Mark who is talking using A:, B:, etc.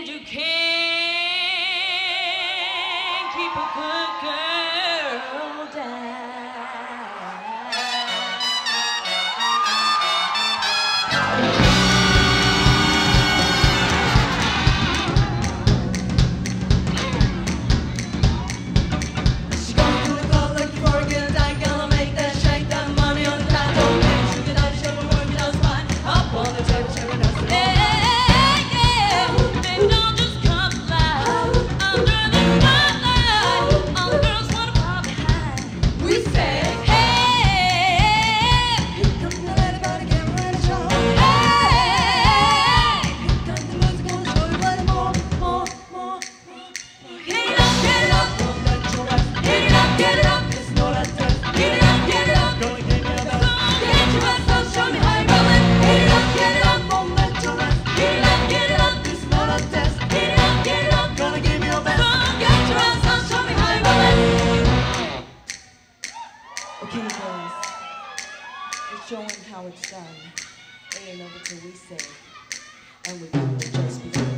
A: and you can't keep a good girl down. Okay, boys, we're showing how it's done. It ain't over till we say, and we're gonna just begin.